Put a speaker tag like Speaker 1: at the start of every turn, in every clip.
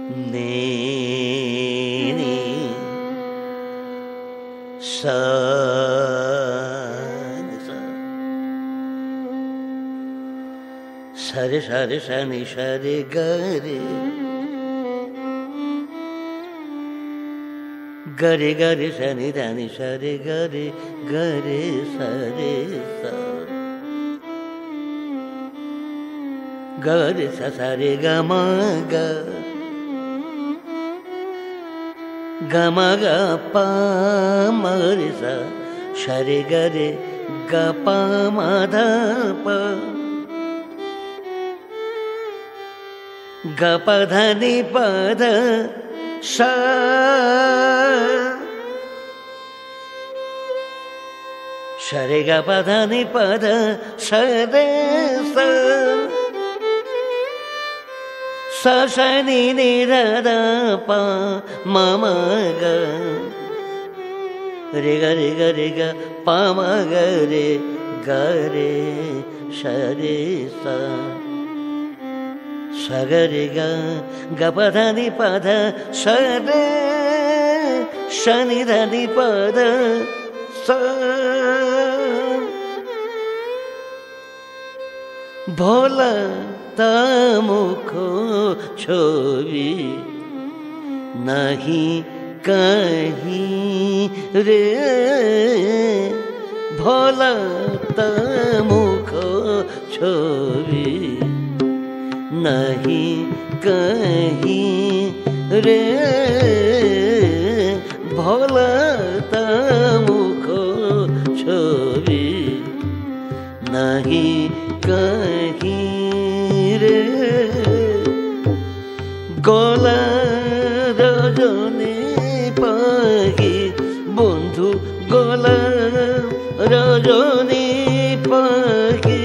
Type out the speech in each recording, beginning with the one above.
Speaker 1: ni ni sa sa re sa re sa ni sa re ga re ga re ga re sa ni da ni sa re ga re sa re sa ga re sa sa re ga ma ga pa ma re sa re ga re ga pa ma dha pa ga pa dha ni pa dha sa sa re ga pa dha ni pa dha sa re sa sa sa ni ni da da pa ma ma ga re ga pa ma ga re sa re sa sa ga re ga pa dha ni pa dha sa re sa ni da ni pa dha sa भोला मुख छवि नहीं कहीं रे भोला मुख छवि नहीं कहीं रे भोला मुख छवि नहीं कहीं रे गला रजनी पाही बंधु गला रजनी पाही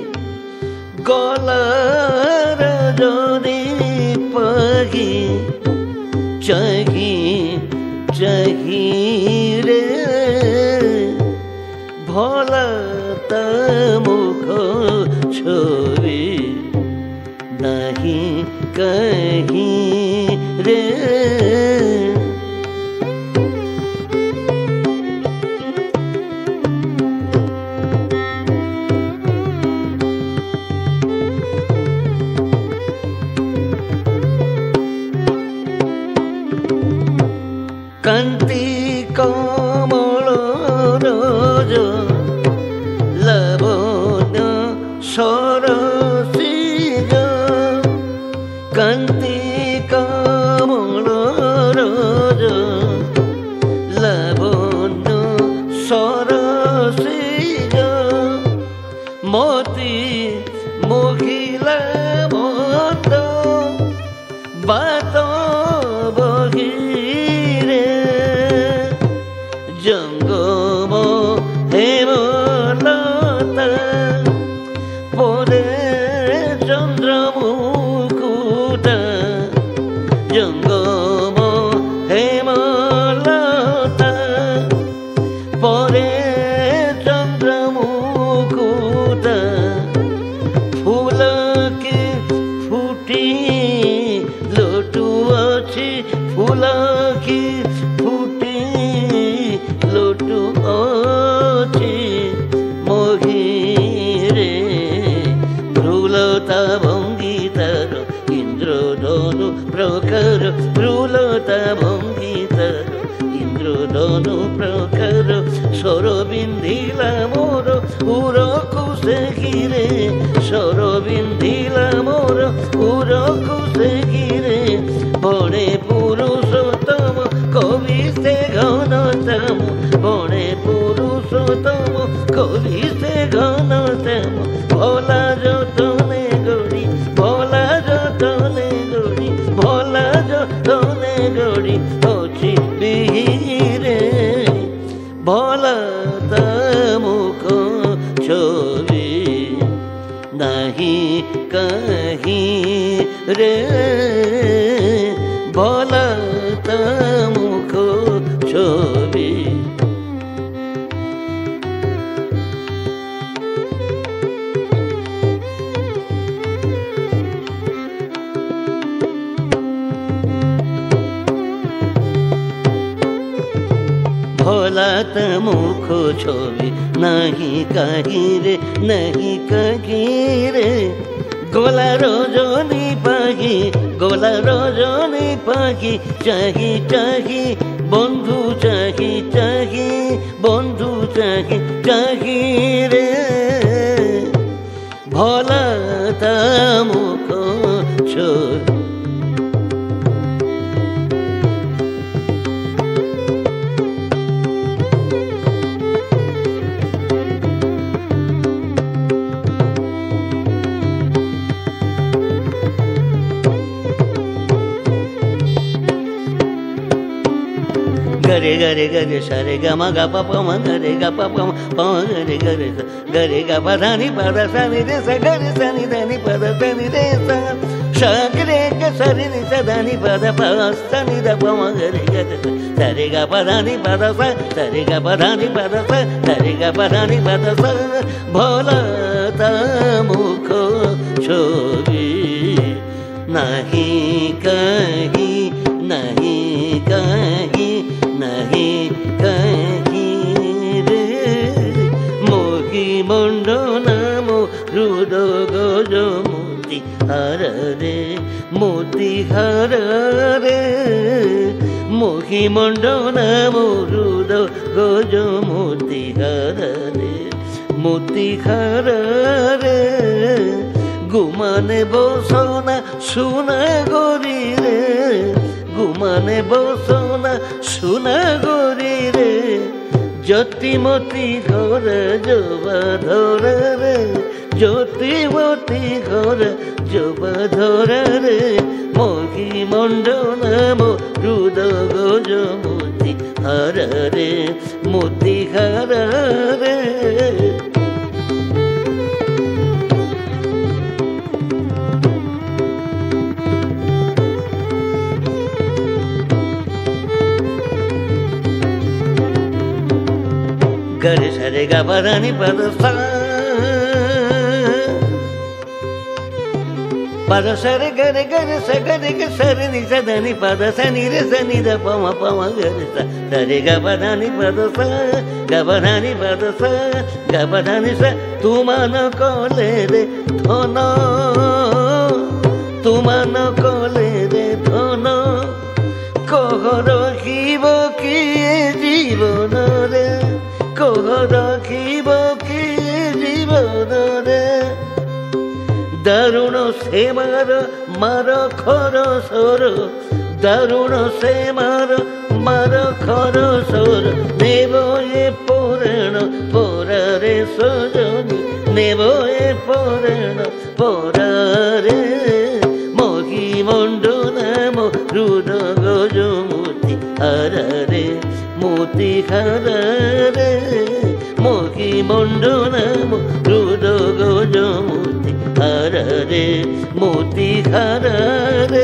Speaker 1: गला रजनी पाही चाही रे भोला मुख छवि नहीं कहीं रे कांति कमल रज लावण्य सरसिज कांति कमल रज लावण्य सरसिज मति मोहिला मत बात बहिरे जंगम हेमलता परे चंद्रमुकुट जंगम हेमलता परे चंद्रमुकुट फूल की फूटी लोटू अच्छी फूल की फूटी लोटू अच्छी मोहिरे भ्रूलता भंगितर इंद्रधनु प्रखर भ्रूलता भंगितर इंद्रधनु प्रखर सरबिंदिला मोर उरकुसे गिरे सरबिंदिला मोर उरकुसे गिरे बड़े पुरुषोत्तम कवि से घनतम बड़े पुरुषोत्तम कवि से घनतम भोला जतने गड़ी भोला जतने गड़ी भोला जतने गड़ी अच्छी बिहिरे भोला मुख छवि नहीं कहीं रे भोला मुख छवि गोलात मुख छवि नहीं कहीं रे नहीं कहीं रे गोला रजनी पाखी गोला रजनी पाखी चाही चाही बंधु चाही चाही बंधु चाही चाही रे भोला ता मुख छवि गरे गरे गरे सरे ग म ग प प म गरे ग प प म प गरे गरे ग प ध नि प द स नि रे स गरे स नि ध नि प द स नि रे स गरे ग स रे नि स ध नि प द प स नि द प म गरे गरे स रे ग प ध नि प द स रे ग प ध नि प द स रे ग प ध नि प द स भोला ता मुख छवि नहीं कहीं नहीं कहीं नहीं कहीं रे मोही मंडन रुद गज मोती हर रे मोती हर रे मोही मंडन रुद गज मोती हर रे मोती हर रे गुमाने बसना सुना गोरी रे गुमाने बसना सुना गोरी रे ज्योतिमती घर जोबा धर रे ज्योतिमती घर जोबा धर रे मोही मंडन रुद गज मोती हर रे मोती हर रे गरे सरे ग प ध नि प द स प द स रे गरे गरे स गरे ग स रे नि स ध नि प द स नि रे स नि द प म गरे स रे ग प ध नि प द स ग प ध नि प द स ग प ध नि स तू मन कोले रे धन तू मन कोले रे धन कह रखिब किए जीवन रे कह रखिब कि जीवन रे दारुण से मार खर सर दारुण से मार खर सर नेब ए पुराण परारे सजनी नेब ए पुराण परारे मोही मंडन रुद गज मोती हर रे मोती हर रे मोही मंडन रुद गज मोती हर रे मोती हर रे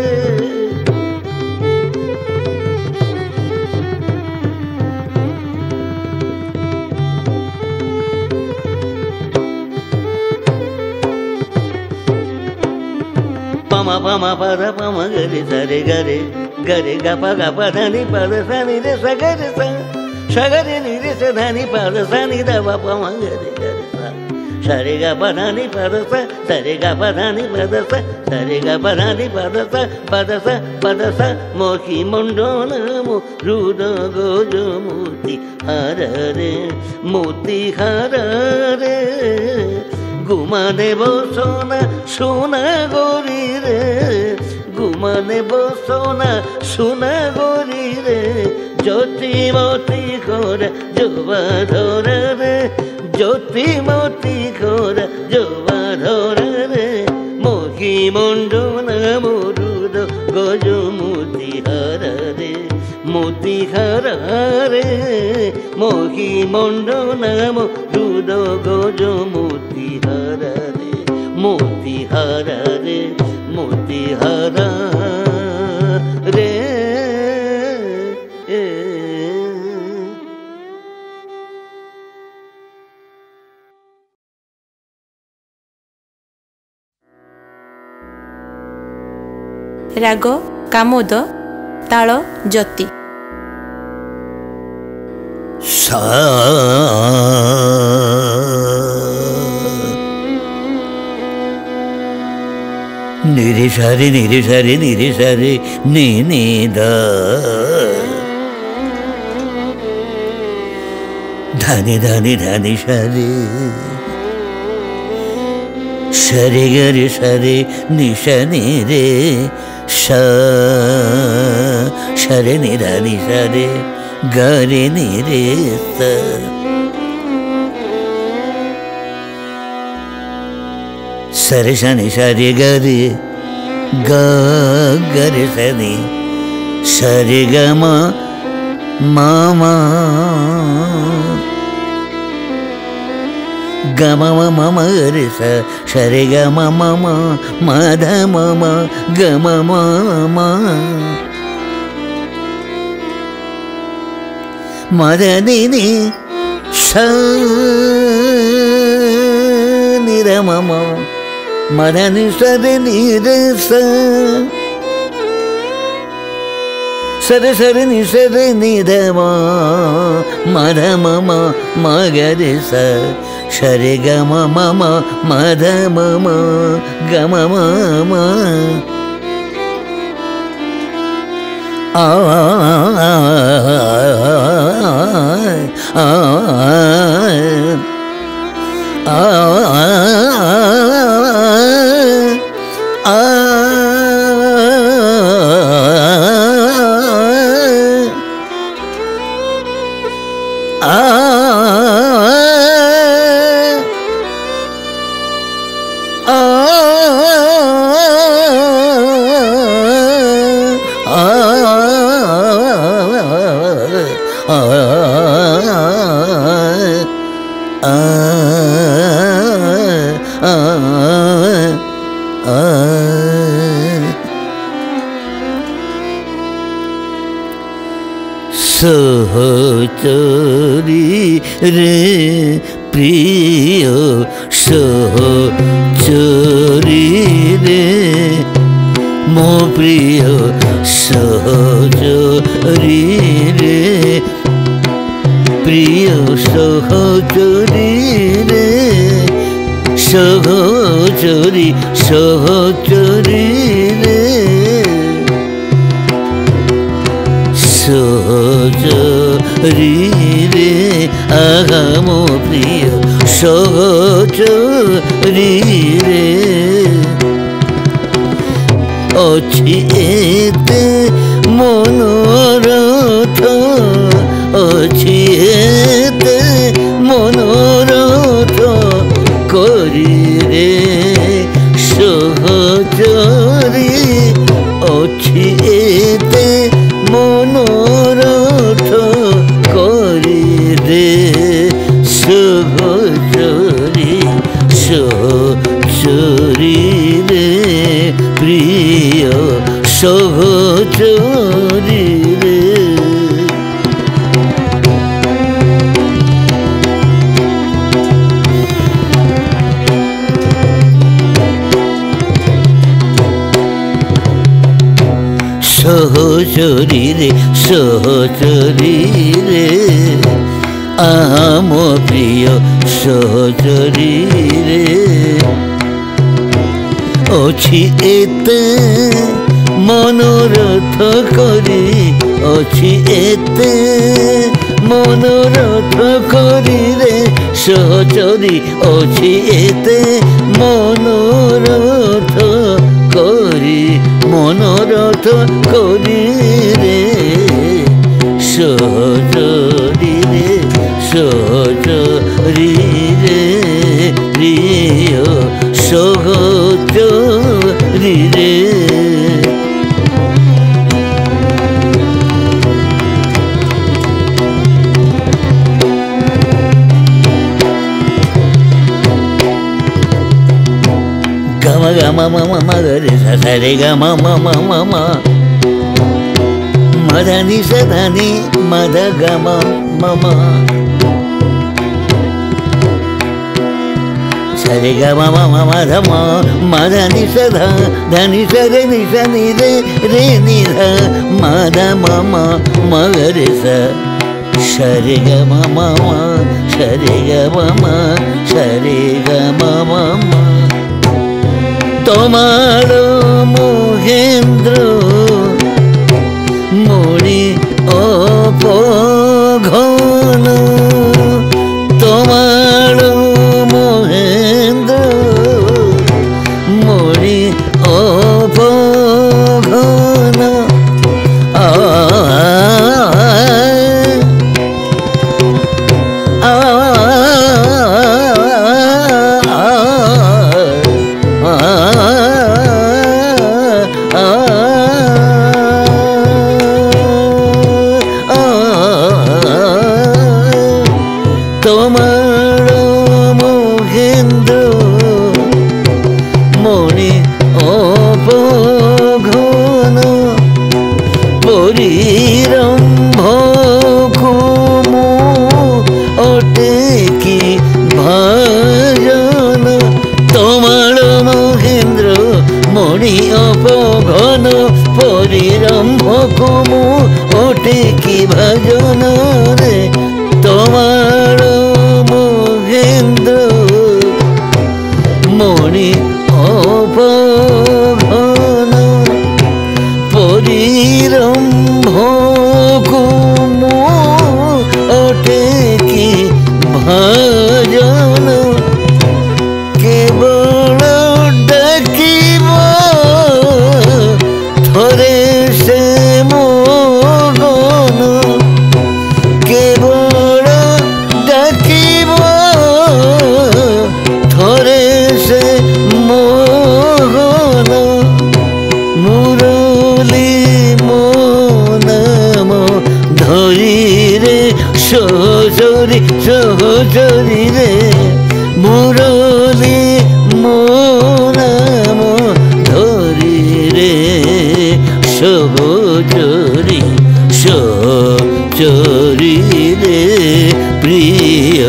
Speaker 1: पम पम पद पम गरे सरे गरे गरे ग प ध नि प द स नि रे स गरे स गरे नि रे स ध नि प द स नि द प म गरे गरे स रे ग प ध नि प द स रे ग प ध नि प द स रे ग प ध नि प द स मोही मंडन रुद गज मोती हर रे मोती हर रे गुमाने बसना सोना गोरी रे गुमाने बसना सोना गोरी रे ज्योतिमती घर जोबा धर रे ज्योतिमती घर जोबा धर रे मोही मंडन रुद गज मोती हर रे मोती हर रे मोही मंडन रुद गज मोती हर रे मोती हर रे मोती हर रे
Speaker 2: राग कामोद ताल ज्योति
Speaker 1: सा निरे सारे निरे सारे निरे सारे नी नी दा धानी धानी धानी सारे सारे गरे सारे निशा निरे सा सारे निधानी सारे गरे निरे सा सरे शनि सारे गरे ग गरे सनि सरे ग म म ग म म म रे स सरे ग म म म म ध म म ग म म म म ध नि नि स नि ध म म म ध नि स रे नि रे स सरे सरे नि स रे नि ध म म ध म म म ग रे स सरे ग म म म म ध म म ग म म म आ सहचरी रे प्रिय सहचरी रे मो प्रिय सहचरी रे प्रिय सहचरी रे सहचरी सहचरी रे सहचरी रे आहा मो प्रिय सहचरी रे अछि एते मनोरथ अछि एते मनोरथ करि रे सहचरी अछि एते मनोरथ करि रे सहचरी सहचरी रे प्रिय सहचरी रे सहचरी रे सहचरी रे आहा मो प्रिय सहचरी रे अछि एते मनोरथ करी अछि एते मनोरथ करी रे सहचरी अछि एते मनोरथ करी मनोरथ करी रे सहचरी रे सहचरी रे प्रिय सहचरी रे गम गम म म म रे सा सा रे ग म म म म म म ध नि स ध नि म ध ग म म म स रे ग म म म म ध म म ध नि स ध नि स रे नि स नि रे रे नि ध म ध म म म ग रे स সরে গ মা সরে গ মা সরে গ মা তোমার মহেন্দ্র মণি অপঘন তোমার মহেন্দ্র মণি অপঘন তোমার মহেন্দ্র মণি অপঘন পরিরম্ভ কুমু ওটে কি ভজন তোমার মহেন্দ্র মণি অপঘন পরিরম্ভ কুমু ওটে কি ভজন রে তোমার মহেন্দ্র মণি অপঘন পরিরম্ভ কুমু ওটে কি ভজন কেবল ডাকিব থরে সে মগন কেবল ডাকিব থরে সে মোহন মুরলি নাম ধরি রে সহচরি সহচরি রে মুরলি নাম ধরি রে সহচরি সহচরি রে প্রিয়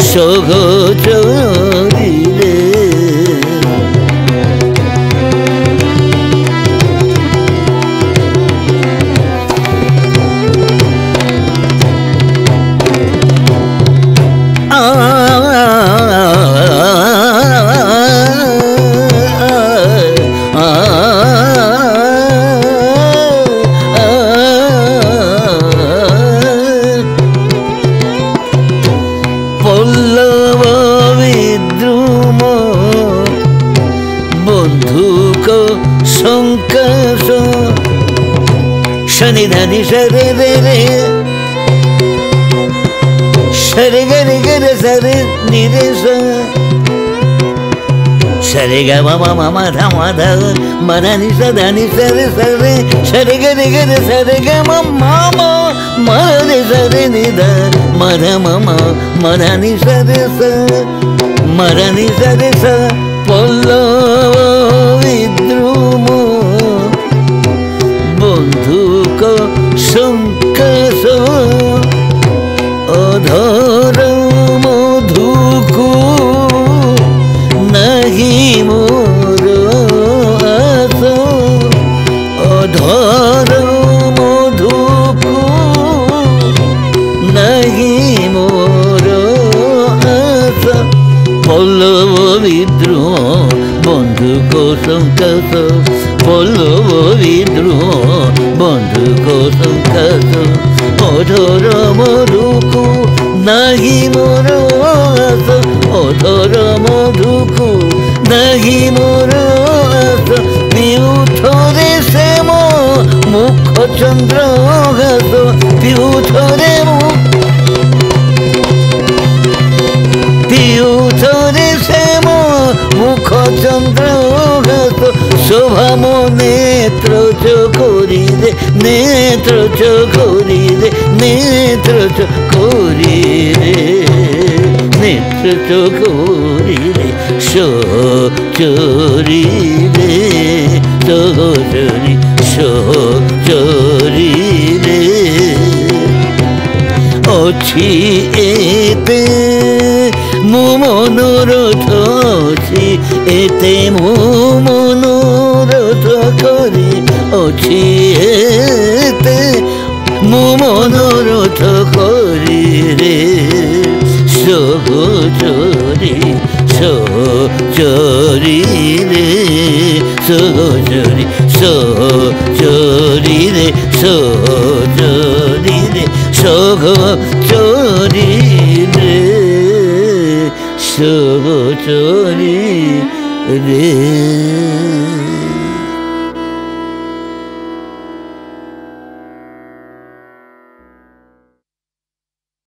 Speaker 1: সহচরি রে পল্লব বিদ্রুম বন্ধুক সংকাশ শনি ধানি সরে রে রে সরে গরে গরে সরে নিরে সরে গ মা মা ধা মা ধা মনি সদানি সরে সরে সরে গরে গরে সরে গ মা মরে সরে নিধ মধ মম মধনি সরে স মরনি সরে স পল্লব বিদ্রুম বন্ধুক সংকাশ অধর মধুকু নাহি মোর আস অধর মধুকু নাহি মোর আস পল্লব বিদ্রোহ বন্ধুক সংকাশ পল্লব বিদ্রোহ বন্ধুক সংকাশ অধর মধুকু নাহি মোর আস অধর মধুকু নাহি মোর আস পিউথরে সে মুখ চন্দ্র ঘাস পিউথরে পিউথরে সে মুখ চন্দ্র ঘাস শোভাম নেত্র চোখরি রে নেত্র চোখরি রে নেত্র চোখরি রে নেত্র চোখরি রে চোরি রে চোরি চোরি রে অছি এতে মো মনোরথ অছি এতে মো মনোরথ করি অছি এতে মু মনোরথ করি রে সহচরি সহচরি রে সহচরি সহচরি রে সহচরি রে সহচরি রে সহচরি রে